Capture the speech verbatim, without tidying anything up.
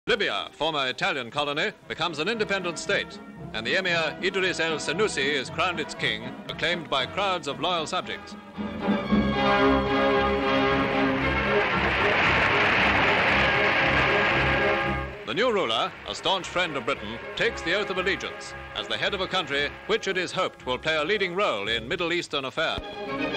Libya, former Italian colony, becomes an independent state, and the Emir Iddris el Senussi is crowned its king, acclaimed by crowds of loyal subjects. The new ruler, a staunch friend of Britain, takes the oath of allegiance as the head of a country which it is hoped will play a leading role in Middle Eastern affairs.